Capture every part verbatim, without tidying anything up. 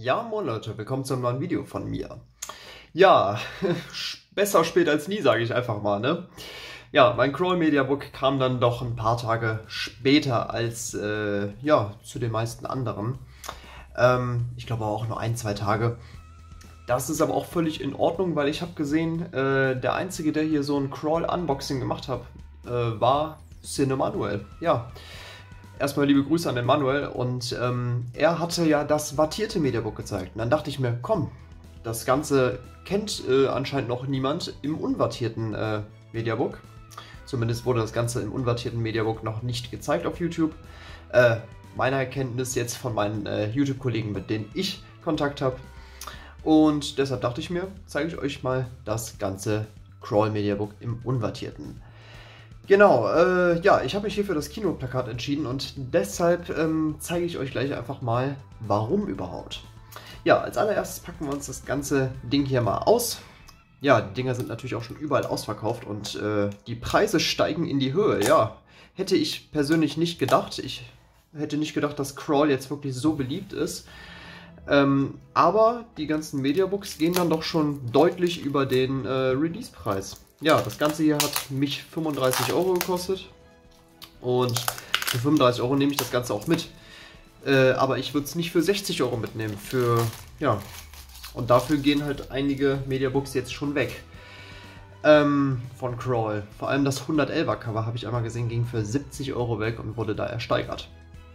Ja, moin Leute, willkommen zu einem neuen Video von mir. Ja, besser spät als nie, sage ich einfach mal, ne? Ja, mein Crawl Media Book kam dann doch ein paar Tage später als, äh, ja, zu den meisten anderen. Ähm, ich glaube auch nur ein, zwei Tage. Das ist aber auch völlig in Ordnung, weil ich habe gesehen, äh, der Einzige, der hier so ein Crawl-Unboxing gemacht hat, äh, war Cinemanuel. Ja. Erstmal liebe Grüße an den Manuel und ähm, er hatte ja das wattierte Mediabook gezeigt. Und dann dachte ich mir, komm, das Ganze kennt äh, anscheinend noch niemand im unwattierten äh, Mediabook. Zumindest wurde das Ganze im unwattierten Mediabook noch nicht gezeigt auf YouTube. Äh, meiner Erkenntnis jetzt von meinen äh, YouTube-Kollegen, mit denen ich Kontakt habe. Und deshalb dachte ich mir, zeige ich euch mal das ganze Crawl Mediabook im unwattierten. Genau, äh, ja, ich habe mich hier für das Kinoplakat entschieden und deshalb ähm, zeige ich euch gleich einfach mal, warum überhaupt. Ja, als allererstes packen wir uns das ganze Ding hier mal aus. Ja, die Dinger sind natürlich auch schon überall ausverkauft und äh, die Preise steigen in die Höhe. Ja, hätte ich persönlich nicht gedacht. Ich hätte nicht gedacht, dass Crawl jetzt wirklich so beliebt ist. Ähm, aber die ganzen Mediabooks gehen dann doch schon deutlich über den äh, Release-Preis. Ja, das Ganze hier hat mich fünfunddreißig Euro gekostet und für fünfunddreißig Euro nehme ich das Ganze auch mit. Äh, aber ich würde es nicht für sechzig Euro mitnehmen. Für, ja, und dafür gehen halt einige Mediabooks jetzt schon weg ähm, von Crawl. Vor allem das hundertelfer Cover, habe ich einmal gesehen, ging für siebzig Euro weg und wurde da ersteigert.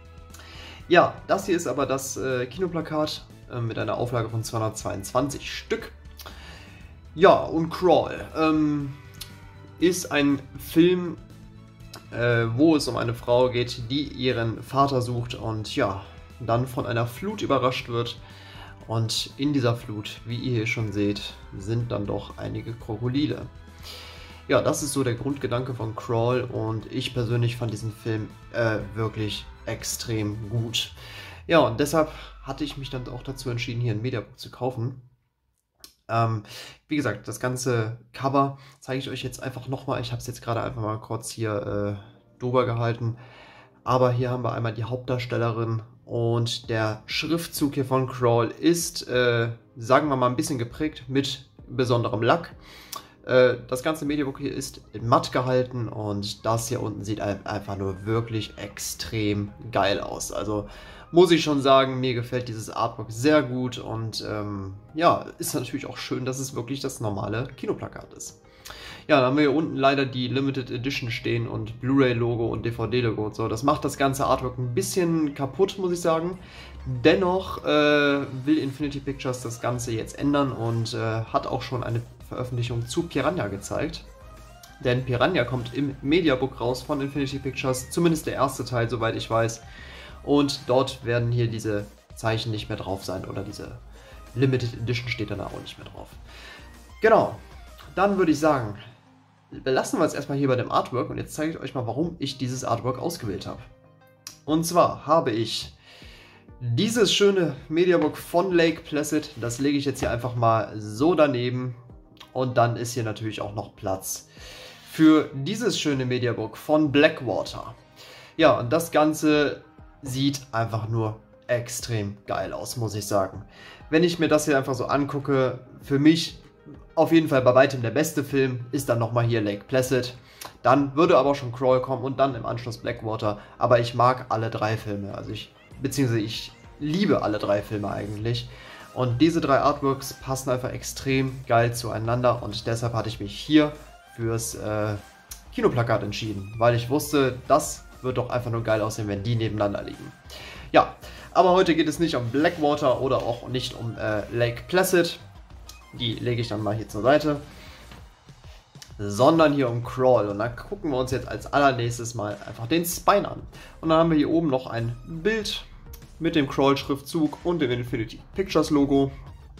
Ja, das hier ist aber das äh, Kinoplakat äh, mit einer Auflage von zweihundertzweiundzwanzig Stück. Ja, und Crawl ähm, ist ein Film, äh, wo es um eine Frau geht, die ihren Vater sucht und ja, dann von einer Flut überrascht wird. Und in dieser Flut, wie ihr hier schon seht, sind dann doch einige Krokodile. Ja, das ist so der Grundgedanke von Crawl und ich persönlich fand diesen Film äh, wirklich extrem gut. Ja, und deshalb hatte ich mich dann auch dazu entschieden, hier ein Mediabook zu kaufen. Ähm, wie gesagt, das ganze Cover zeige ich euch jetzt einfach nochmal. Ich habe es jetzt gerade einfach mal kurz hier äh, drüber gehalten. Aber hier haben wir einmal die Hauptdarstellerin und der Schriftzug hier von Crawl ist, äh, sagen wir mal, ein bisschen geprägt mit besonderem Lack. Äh, das ganze Mediabook hier ist in matt gehalten und das hier unten sieht einfach nur wirklich extrem geil aus. Also muss ich schon sagen, mir gefällt dieses Artwork sehr gut und ähm, ja, ist natürlich auch schön, dass es wirklich das normale Kinoplakat ist. Ja, dann haben wir hier unten leider die Limited Edition stehen und Blu-ray-Logo und D V D-Logo und so. Das macht das ganze Artwork ein bisschen kaputt, muss ich sagen. Dennoch äh, will Infinity Pictures das Ganze jetzt ändern und äh, hat auch schon eine Veröffentlichung zu Piranha gezeigt. Denn Piranha kommt im Mediabook raus von Infinity Pictures, zumindest der erste Teil, soweit ich weiß. Und dort werden hier diese Zeichen nicht mehr drauf sein oder diese Limited Edition steht dann auch nicht mehr drauf. Genau, dann würde ich sagen, belassen wir es erstmal hier bei dem Artwork und jetzt zeige ich euch mal, warum ich dieses Artwork ausgewählt habe. Und zwar habe ich dieses schöne Mediabook von Lake Placid, das lege ich jetzt hier einfach mal so daneben und dann ist hier natürlich auch noch Platz für dieses schöne Mediabook von Blackwater. Ja, und das Ganze sieht einfach nur extrem geil aus, muss ich sagen. Wenn ich mir das hier einfach so angucke, für mich auf jeden Fall bei weitem der beste Film ist dann nochmal hier Lake Placid. Dann würde aber schon Crawl kommen und dann im Anschluss Blackwater. Aber ich mag alle drei Filme, also ich, beziehungsweise ich liebe alle drei Filme eigentlich. Und diese drei Artworks passen einfach extrem geil zueinander und deshalb hatte ich mich hier fürs äh, Kinoplakat entschieden, weil ich wusste, das wird doch einfach nur geil aussehen, wenn die nebeneinander liegen. Ja, aber heute geht es nicht um Blackwater oder auch nicht um äh, Lake Placid. Die lege ich dann mal hier zur Seite. Sondern hier um Crawl. Und dann gucken wir uns jetzt als allernächstes mal einfach den Spine an. Und dann haben wir hier oben noch ein Bild mit dem Crawl-Schriftzug und dem Infinity Pictures Logo.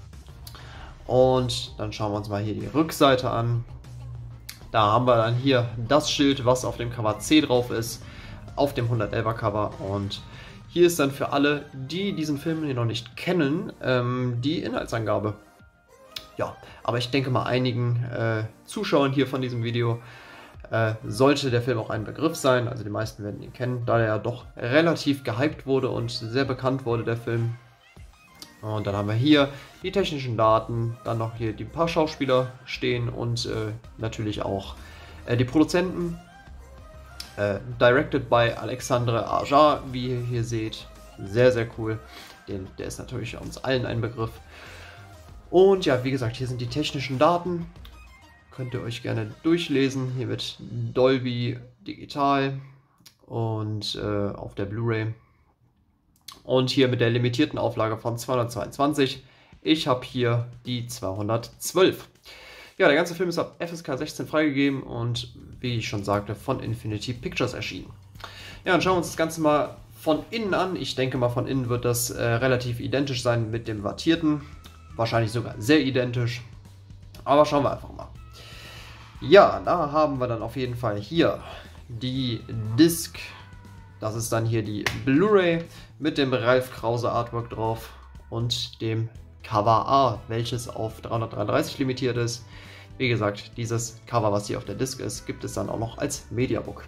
Und dann schauen wir uns mal hier die Rückseite an. Da haben wir dann hier das Schild, was auf dem Cover C drauf ist, auf dem hundertelfer Cover. Und hier ist dann für alle, die diesen Film hier noch nicht kennen, ähm, die Inhaltsangabe. Ja, aber ich denke mal einigen äh, Zuschauern hier von diesem Video äh, sollte der Film auch ein Begriff sein. Also die meisten werden ihn kennen, da er ja doch relativ gehypt wurde und sehr bekannt wurde, der Film. Und dann haben wir hier die technischen Daten, dann noch hier die paar Schauspieler stehen und äh, natürlich auch äh, die Produzenten. Äh, directed by Alexandre Aja, wie ihr hier seht. Sehr, sehr cool. Den, der ist natürlich uns allen ein Begriff. Und ja, wie gesagt, hier sind die technischen Daten. Könnt ihr euch gerne durchlesen. Hier wird Dolby Digital und äh, auf der Blu-ray. Und hier mit der limitierten Auflage von zweihundertzweiundzwanzig. Ich habe hier die zweihundertzwölf. Ja, der ganze Film ist ab F S K sechzehn freigegeben und wie ich schon sagte, von Infinity Pictures erschienen. Ja, dann schauen wir uns das Ganze mal von innen an. Ich denke mal, von innen wird das äh, relativ identisch sein mit dem Wattierten. Wahrscheinlich sogar sehr identisch. Aber schauen wir einfach mal. Ja, da haben wir dann auf jeden Fall hier die Disc. Das ist dann hier die Blu-ray mit dem Ralf Krause Artwork drauf und dem Cover A, welches auf dreihundertdreiunddreißig limitiert ist. Wie gesagt, dieses Cover, was hier auf der Disc ist, gibt es dann auch noch als Mediabook.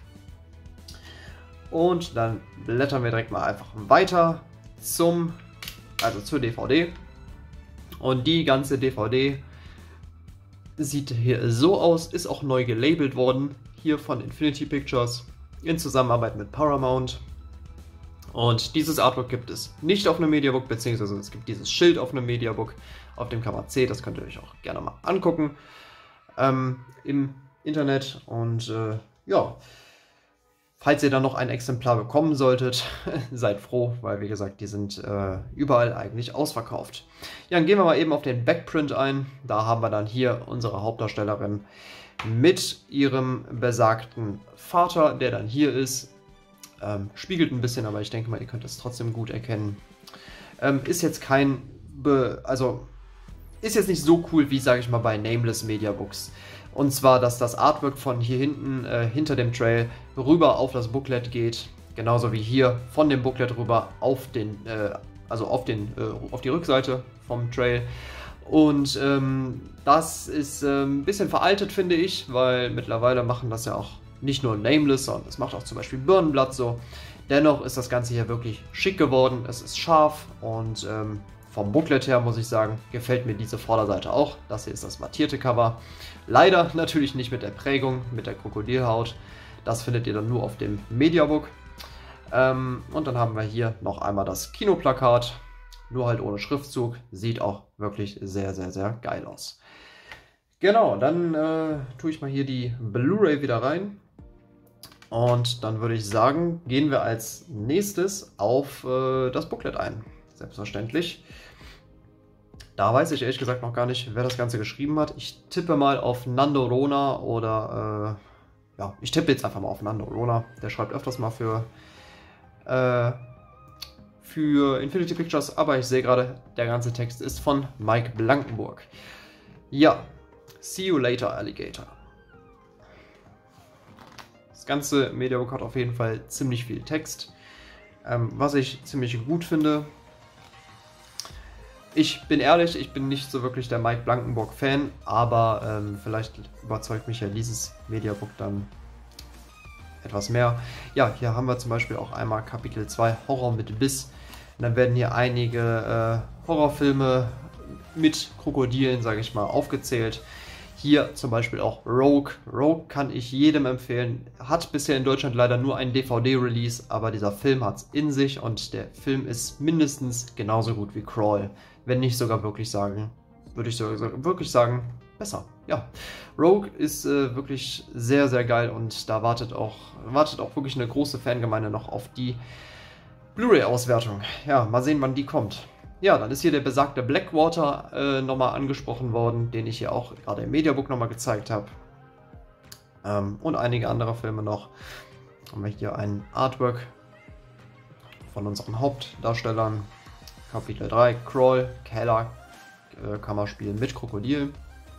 Und dann blättern wir direkt mal einfach weiter zum, also zur D V D. Und die ganze D V D sieht hier so aus, ist auch neu gelabelt worden, hier von Infinity Pictures in Zusammenarbeit mit Paramount. Und dieses Artwork gibt es nicht auf einem Mediabook, beziehungsweise es gibt dieses Schild auf einem Mediabook, auf dem Cover C, das könnt ihr euch auch gerne mal angucken ähm, im Internet. Und äh, ja, falls ihr dann noch ein Exemplar bekommen solltet, seid froh, weil wie gesagt, die sind äh, überall eigentlich ausverkauft. Ja, dann gehen wir mal eben auf den Backprint ein. Da haben wir dann hier unsere Hauptdarstellerin mit ihrem besagten Vater, der dann hier ist. Ähm, spiegelt ein bisschen, aber ich denke mal, ihr könnt es trotzdem gut erkennen. Ähm, ist jetzt kein, Be also ist jetzt nicht so cool wie, sage ich mal, bei Nameless Mediabooks. Und zwar, dass das Artwork von hier hinten, äh, hinter dem Trail, rüber auf das Booklet geht. Genauso wie hier von dem Booklet rüber auf den, äh, also auf den, äh, auf die Rückseite vom Trail. Und ähm, das ist äh, ein bisschen veraltet, finde ich, weil mittlerweile machen das ja auch nicht nur Nameless, sondern das macht auch zum Beispiel Birnenblatt so. Dennoch ist das Ganze hier wirklich schick geworden, es ist scharf und ähm, vom Booklet her muss ich sagen, gefällt mir diese Vorderseite auch. Das hier ist das mattierte Cover. Leider natürlich nicht mit der Prägung, mit der Krokodilhaut. Das findet ihr dann nur auf dem Mediabook. Ähm, und dann haben wir hier noch einmal das Kinoplakat. Nur halt ohne Schriftzug. Sieht auch wirklich sehr, sehr, sehr geil aus. Genau, dann äh, tue ich mal hier die Blu-ray wieder rein. Und dann würde ich sagen, gehen wir als nächstes auf äh, das Booklet ein. Selbstverständlich. Da weiß ich ehrlich gesagt noch gar nicht, wer das Ganze geschrieben hat. Ich tippe mal auf Nando Rona oder äh, ja, ich tippe jetzt einfach mal auf Nando Rona. Der schreibt öfters mal für äh, für Infinity Pictures, aber ich sehe gerade, der ganze Text ist von Mike Blankenburg. Ja, see you later, Alligator. Das ganze Mediabook hat auf jeden Fall ziemlich viel Text, ähm, was ich ziemlich gut finde. Ich bin ehrlich, ich bin nicht so wirklich der Mike Blankenburg-Fan, aber ähm, vielleicht überzeugt mich ja dieses Mediabook dann etwas mehr. Ja, hier haben wir zum Beispiel auch einmal Kapitel zwei Horror mit Biss. Und dann werden hier einige äh, Horrorfilme mit Krokodilen, sage ich mal, aufgezählt. Hier zum Beispiel auch Rogue. Rogue kann ich jedem empfehlen. Hat bisher in Deutschland leider nur einen D V D-Release, aber dieser Film hat es in sich und der Film ist mindestens genauso gut wie Crawl. Wenn nicht sogar wirklich sagen, würde ich sogar wirklich sagen, besser. Ja, Rogue ist äh, wirklich sehr, sehr geil und da wartet auch, wartet auch wirklich eine große Fangemeinde noch auf die Blu-ray-Auswertung. Ja, mal sehen, wann die kommt. Ja, dann ist hier der besagte Blackwater äh, nochmal angesprochen worden, den ich hier auch gerade im Mediabook nochmal gezeigt habe. Ähm, und einige andere Filme noch. Haben wir hier ein Artwork von unseren Hauptdarstellern. Kapitel drei, Crawl, Keller, äh, kann man spielen mit Krokodil.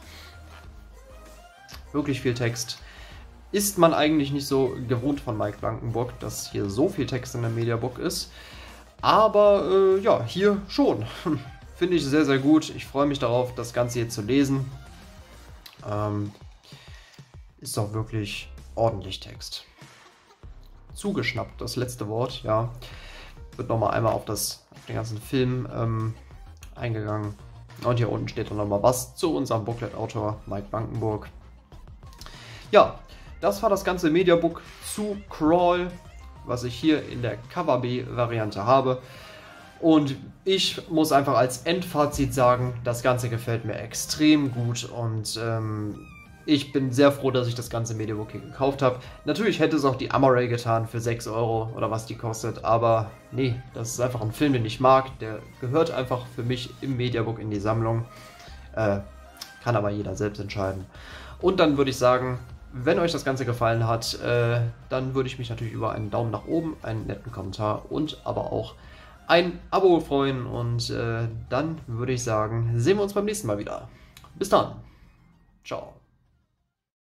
Wirklich viel Text. Ist man eigentlich nicht so gewohnt von Mike Blankenburg, dass hier so viel Text in der Mediabook ist. Aber äh, ja, hier schon. Finde ich sehr, sehr gut. Ich freue mich darauf, das Ganze hier zu lesen. Ähm, ist auch wirklich ordentlich Text. Zugeschnappt, das letzte Wort, ja. Wird nochmal einmal auf, das, auf den ganzen Film ähm, eingegangen. Und hier unten steht dann nochmal was zu unserem Booklet-Autor Mike Bankenburg. Ja, das war das ganze Mediabook zu Crawl, was ich hier in der Cover B-Variante habe. Und ich muss einfach als Endfazit sagen, das Ganze gefällt mir extrem gut und ähm, ich bin sehr froh, dass ich das ganze Mediabook hier gekauft habe. Natürlich hätte es auch die Amaray getan für sechs Euro oder was die kostet, aber nee, das ist einfach ein Film, den ich mag. Der gehört einfach für mich im Mediabook in die Sammlung. Äh, kann aber jeder selbst entscheiden. Und dann würde ich sagen, wenn euch das Ganze gefallen hat, äh, dann würde ich mich natürlich über einen Daumen nach oben, einen netten Kommentar und aber auch ein Abo freuen. Und äh, dann würde ich sagen, sehen wir uns beim nächsten Mal wieder. Bis dann. Ciao.